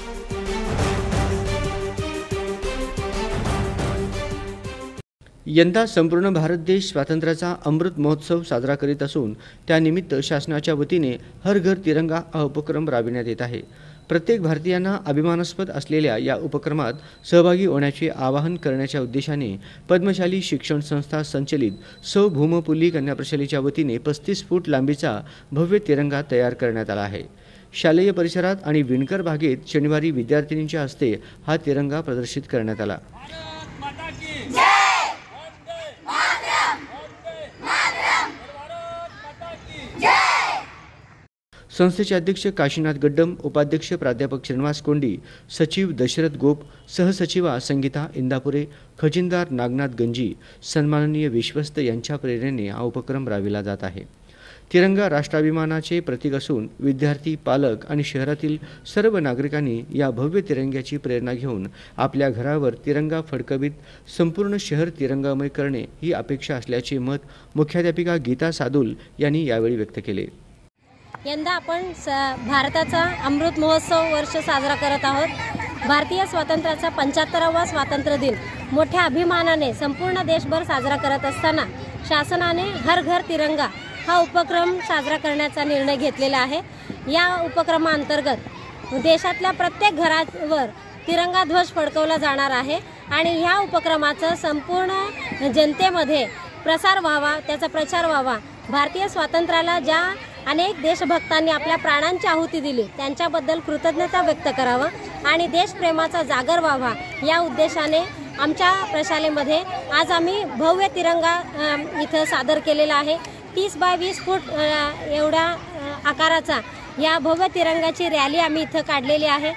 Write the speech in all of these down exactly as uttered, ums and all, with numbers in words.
यंदा संपूर्ण भारत देश स्वातंत्र्याचा अमृत महोत्सव साजरा करीत असून त्यानिमित्त शासनाच्या वतीने हर घर तिरंगा हा उपक्रम राबविण्यात येत आहे। प्रत्येक भारतीयांना अभिमानास्पद असलेल्या या उपक्रमात सहभागी होण्याचे आवाहन करण्याच्या उद्देशाने पद्मशाली शिक्षण संस्था संचलित सौ भूमपुली कन्या प्रशालेच्या वतीने पस्तीस फूट लांबीचा भव्य तिरंगा तयार करण्यात आला आहे। शालेय परिसरात आणि विणकर बागेत शनिवारी विद्यार्थिनींच्या हस्ते हा तिरंगा प्रदर्शित करण्यात आला। संस्थेचे अध्यक्ष काशीनाथ गड्डम, उपाध्यक्ष प्राध्यापक श्रीनिवास कोंडी, सचिव दशरथ गोप, सहसचिवा संगीता इंदापुरे, खजिनदार नागनाथ गंजी, सन्माननीय विश्वस्त यांच्या प्रेरणेने हा उपक्रम राबविला जात आहे। तिरंगा राष्ट्राभिमानाचे प्रतीक असून विद्यार्थी, पालक आणि शहरातील सर्व नागरिकांनी या भव्य तिरंग्याची प्रेरणा घेऊन आपल्या घरावर तिरंगा फडकवीत संपूर्ण शहर तिरंगामय करणे ही अपेक्षा असल्याचे मत मुख्याध्यापिका गीता सादुल यांनी यावेळी व्यक्त केले। यंदा आपण भारताचा अमृत महोत्सव वर्ष साजरा करत आहोत। भारतीय स्वातंत्र्याचा पंच्याहत्तरावा स्वातंत्र्य दिन मोठ्या अभिमानाने संपूर्ण देशभर साजरा करत असताना शासनाने हर घर तिरंगा हा उपक्रम साजरा करण्याचा निर्णय घेतलेला आहे। या उपक्रमांतर्गत देशातल्या प्रत्येक घरावर तिरंगा ध्वज फडकवला जाणार आहे आणि ह्या उपक्रमाचा संपूर्ण जनतेमध्ये प्रसार व्हावा, त्याचा प्रचार व्हावा। भारतीय स्वातंत्र्याला ज्या अनेक देशभक्तांनी आपल्या प्राणांची आहुती दिली त्यांच्याबद्दल कृतज्ञता व्यक्त करावं आणि देशप्रेमाचा जागर व्हावा या उद्देशाने आमच्या प्रशालेमध्ये आज आम्ही भव्य तिरंगा इथं सादर केलेला आहे। तीस बाय वीस फूट एवढ्या आकाराचा या भव्य तिरंगाची रॅली आम्ही इथं काढलेली आहे।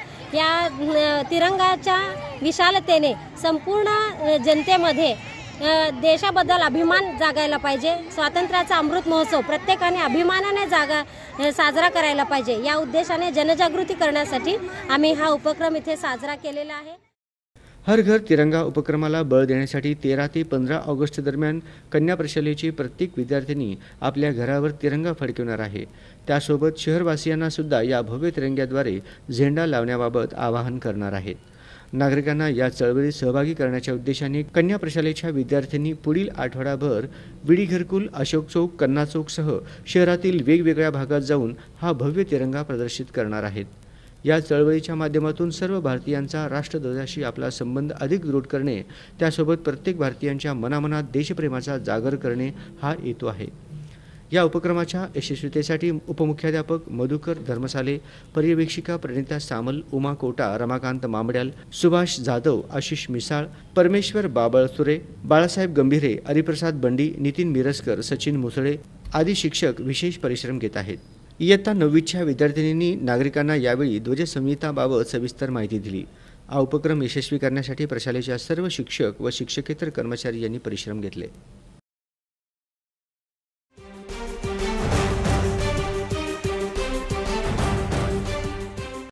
या तिरंगाच्या विशालतेने संपूर्ण जनतेमध्ये देशाबद्दल अभिमान जागायला पाहिजे। स्वातंत्र्याचा अमृत महोत्सव प्रत्येकाने अभिमानाने जागा साजरा करायला पाहिजे या उद्देशाने जनजागृती करण्यासाठी आम्ही हा उपक्रम इथे साजरा केलेला आहे। हर घर तिरंगा उपक्रमाला बळ देण्यासाठी तेरा ते पंधरा ऑगस्ट दरम्यान कन्या प्रशालेची प्रत्येक विद्यार्थिनी आपल्या घरावर तिरंगा फडकवणार आहे। त्यासोबत शहरवासियांना सुद्धा या भव्य तिरंग्याद्वारे झेंडा लावण्याबाबत आवाहन करणार आहेत। नागरिकांना या चळवळीत सहभागी करण्याच्या उद्देशाने कन्या प्रशालेच्या विद्यार्थ्यांनी पुढील आठवडाभर विडी घरकुल, अशोक चौक, कन्ना चौकसह शहरातील वेगवेगळ्या भागात जाऊन हा भव्य तिरंगा प्रदर्शित करणार आहेत। या चळवळीच्या माध्यमातून सर्व भारतीयांचा राष्ट्रध्वजाशी आपला संबंध अधिक दृढ करणे, त्यासोबत प्रत्येक भारतीयांच्या मनामनात देशप्रेमाचा जागर करणे हा हेतू आहे। या उपक्रमाच्या यशस्वीतेसाठी उपमुख्याध्यापक मधुकर धर्मसाले, पर्यवेक्षिका प्रणिता सामल, उमा कोटा, रमाकांत मामड्याल, सुभाष जाधव, आशिष मिसाळ, परमेश्वर बाबळसुरे, बाळासाहेब गंभीरे, हरिप्रसाद बंडी, नितीन मिरजकर, सचिन मुसळे आदी शिक्षक विशेष परिश्रम घेत आहेत। इयत्ता नववीच्या विद्यार्थिनींनी नागरिकांना यावेळी ध्वजसंहिताबाबत सविस्तर माहिती दिली। हा उपक्रम यशस्वी करण्यासाठी प्रशालेच्या सर्व शिक्षक व शिक्षकेतर कर्मचारी यांनी परिश्रम घेतले।